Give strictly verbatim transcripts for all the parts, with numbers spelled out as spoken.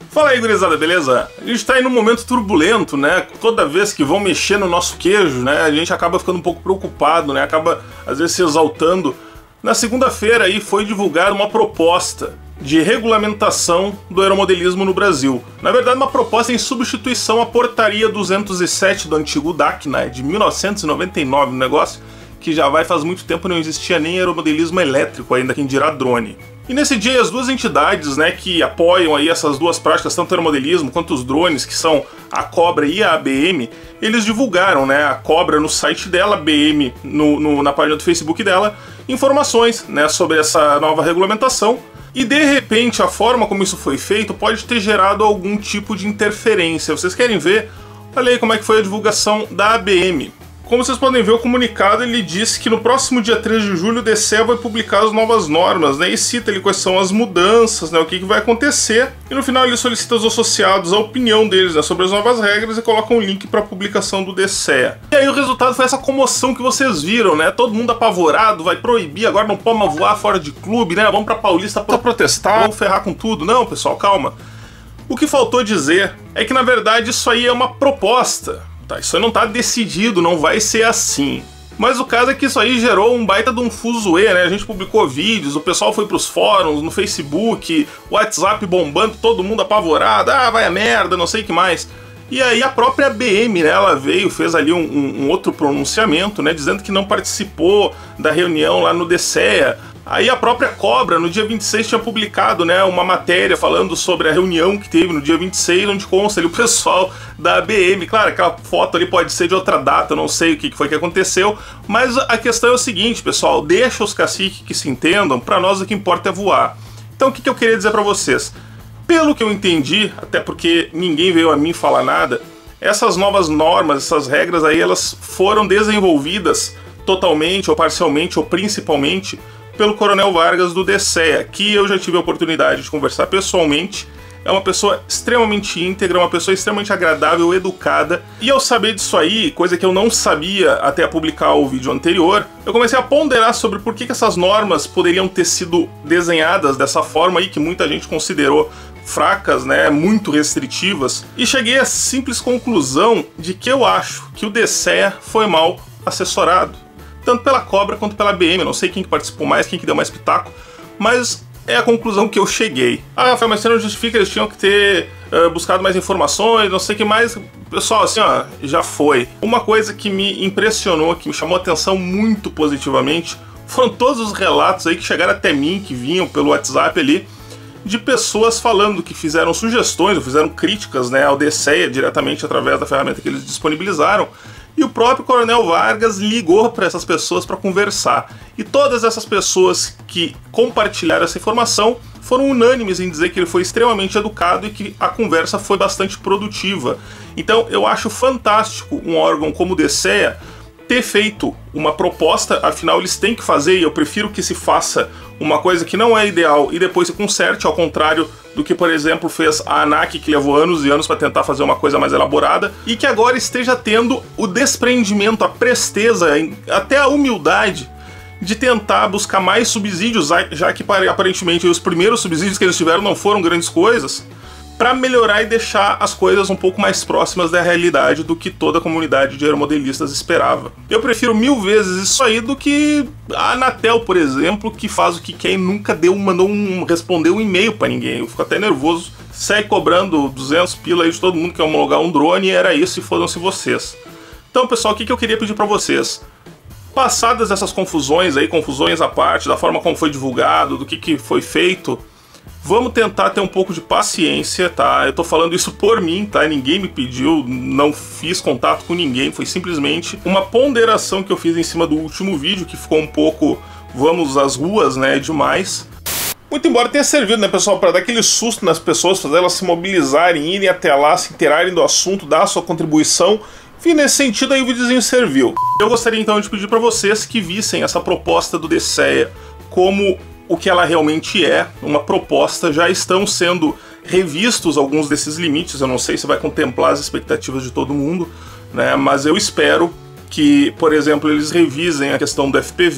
Fala aí, gurizada, beleza? A gente tá aí num momento turbulento, né? Toda vez que vão mexer no nosso queijo, né? A gente acaba ficando um pouco preocupado, né? Acaba, às vezes, se exaltando. Na segunda-feira aí foi divulgada uma proposta de regulamentação do aeromodelismo no Brasil. Na verdade, uma proposta em substituição à portaria duzentos e sete do antigo D A C, né? De mil novecentos e noventa e nove, um negócio que já vai faz muito tempo, não existia nem aeromodelismo elétrico ainda, quem dirá drone. E nesse dia as duas entidades, né, que apoiam aí essas duas práticas, tanto o aeromodelismo quanto os drones, que são a Cobra e a A B M, eles divulgaram, né, a Cobra no site dela, a B M no, no, na página do Facebook dela, informações, né, sobre essa nova regulamentação. E de repente a forma como isso foi feito pode ter gerado algum tipo de interferência. Vocês querem ver? Olha aí como é que foi a divulgação da A B M. Como vocês podem ver, o comunicado ele disse que no próximo dia três de julho o D C E vai publicar as novas normas, né, e cita ali quais são as mudanças, né, o que, que vai acontecer, e no final ele solicita aos associados a opinião deles, né, sobre as novas regras e coloca um link para a publicação do D C E. E aí o resultado foi essa comoção que vocês viram, né, todo mundo apavorado, vai proibir, agora não pode mais voar fora de clube, né, vamos para Paulista para protestar, vamos ferrar com tudo. Não, pessoal, calma. O que faltou dizer é que na verdade isso aí é uma proposta. Tá, isso aí não tá decidido, não vai ser assim. Mas o caso é que isso aí gerou um baita de um fuzuê, né? A gente publicou vídeos, o pessoal foi pros fóruns, no Facebook, o WhatsApp bombando, todo mundo apavorado, ah, vai a merda, não sei o que mais. E aí a própria B M, né, ela veio, fez ali um, um, um outro pronunciamento, né, dizendo que não participou da reunião lá no D C E. Aí a própria Cobra, no dia vinte e seis, tinha publicado, né, uma matéria falando sobre a reunião que teve no dia vinte e seis, onde consta ali o pessoal da B M. Claro, aquela foto ali pode ser de outra data, não sei o que foi que aconteceu, mas a questão é o seguinte, pessoal, deixa os caciques que se entendam, pra nós o que importa é voar. Então o que eu queria dizer pra vocês? Pelo que eu entendi, até porque ninguém veio a mim falar nada, essas novas normas, essas regras aí, elas foram desenvolvidas totalmente, ou parcialmente, ou principalmente, pelo Coronel Vargas do D C E, que eu já tive a oportunidade de conversar pessoalmente. É uma pessoa extremamente íntegra, uma pessoa extremamente agradável, educada. E ao saber disso aí, coisa que eu não sabia até publicar o vídeo anterior, eu comecei a ponderar sobre por que, que essas normas poderiam ter sido desenhadas dessa forma aí, que muita gente considerou fracas, né, muito restritivas. E cheguei à simples conclusão de que eu acho que o D C E foi mal assessorado. Tanto pela Cobra quanto pela B M, eu não sei quem que participou mais, quem que deu mais pitaco, mas é a conclusão que eu cheguei. Ah, Rafael, mas você não justifica, eles tinham que ter uh, buscado mais informações, não sei o que mais. Pessoal, assim, ó, já foi. Uma coisa que me impressionou, que me chamou a atenção muito positivamente, foram todos os relatos aí que chegaram até mim, que vinham pelo WhatsApp ali, de pessoas falando que fizeram sugestões, ou fizeram críticas, né, ao D C E diretamente através da ferramenta que eles disponibilizaram. E o próprio Coronel Vargas ligou para essas pessoas para conversar. E todas essas pessoas que compartilharam essa informação foram unânimes em dizer que ele foi extremamente educado e que a conversa foi bastante produtiva. Então eu acho fantástico um órgão como o D C E ter feito uma proposta, afinal eles têm que fazer, e eu prefiro que se faça uma coisa que não é ideal e depois se conserte, ao contrário do que, por exemplo, fez a ANAC, que levou anos e anos para tentar fazer uma coisa mais elaborada, e que agora esteja tendo o desprendimento, a presteza, até a humildade de tentar buscar mais subsídios, já que aparentemente os primeiros subsídios que eles tiveram não foram grandes coisas, para melhorar e deixar as coisas um pouco mais próximas da realidade do que toda a comunidade de aeromodelistas esperava. Eu prefiro mil vezes isso aí do que a Anatel, por exemplo, que faz o que quer e nunca deu, mandou um, respondeu um e-mail para ninguém. Eu fico até nervoso, segue cobrando duzentos pila aí de todo mundo que quer homologar um drone, e era isso, e foram-se vocês. Então, pessoal, o que eu queria pedir para vocês? Passadas essas confusões aí, confusões à parte, da forma como foi divulgado, do que, que foi feito, vamos tentar ter um pouco de paciência, tá? Eu tô falando isso por mim, tá? Ninguém me pediu, não fiz contato com ninguém, foi simplesmente uma ponderação que eu fiz em cima do último vídeo, que ficou um pouco, vamos às ruas, né, demais. Muito embora tenha servido, né, pessoal, para dar aquele susto nas pessoas, fazer elas se mobilizarem, irem até lá, se interarem do assunto, dar a sua contribuição. Enfim, nesse sentido aí o videozinho serviu. Eu gostaria então de pedir para vocês que vissem essa proposta do D C E como o que ela realmente é, uma proposta. Já estão sendo revistos alguns desses limites, eu não sei se vai contemplar as expectativas de todo mundo, né, mas eu espero que, por exemplo, eles revisem a questão do F P V,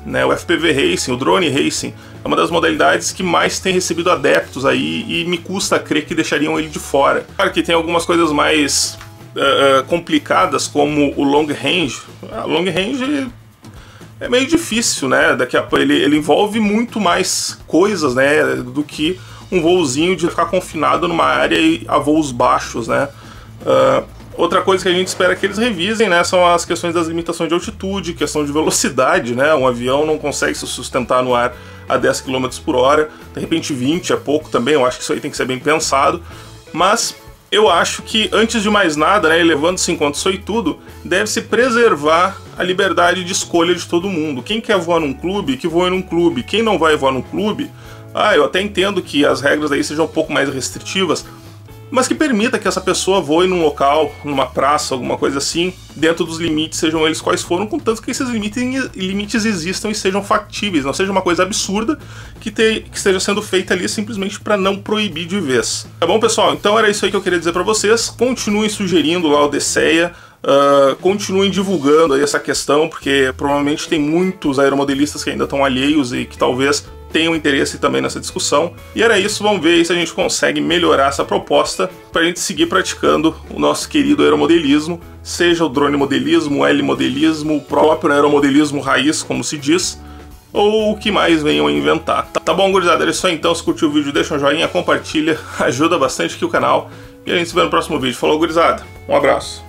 né? O F P V Racing, o Drone Racing, é uma das modalidades que mais tem recebido adeptos aí e me custa crer que deixariam ele de fora. Claro que tem algumas coisas mais uh, complicadas, como o Long Range. O Long Range é meio difícil, né? Daqui a, ele, ele envolve muito mais coisas, né, do que um voozinho de ficar confinado numa área e a voos baixos, né? Uh, Outra coisa que a gente espera que eles revisem, né, são as questões das limitações de altitude, questão de velocidade, né? Um avião não consegue se sustentar no ar a dez quilômetros por hora, de repente vinte é pouco também, eu acho que isso aí tem que ser bem pensado. Mas eu acho que, antes de mais nada, né, levando-se em conta isso aí tudo, deve-se preservar a liberdade de escolha de todo mundo. Quem quer voar num clube, que voe num clube. Quem não vai voar num clube, ah, eu até entendo que as regras aí sejam um pouco mais restritivas, mas que permita que essa pessoa voe num local, numa praça, alguma coisa assim, dentro dos limites, sejam eles quais foram, contanto que esses limites, limites existam e sejam factíveis, não seja uma coisa absurda que, te, que esteja sendo feita ali simplesmente para não proibir de vez. Tá bom, pessoal? Então era isso aí que eu queria dizer para vocês. Continuem sugerindo lá o Odisseia, uh, continuem divulgando aí essa questão, porque provavelmente tem muitos aeromodelistas que ainda estão alheios e que talvez tenham interesse também nessa discussão. E era isso, vamos ver se a gente consegue melhorar essa proposta para a gente seguir praticando o nosso querido aeromodelismo, seja o drone modelismo, o L-modelismo, o próprio aeromodelismo raiz, como se diz, ou o que mais venham a inventar. Tá bom, gurizada? Era isso aí então. Se curtiu o vídeo, deixa um joinha, compartilha, ajuda bastante aqui o canal. E a gente se vê no próximo vídeo. Falou, gurizada. Um abraço.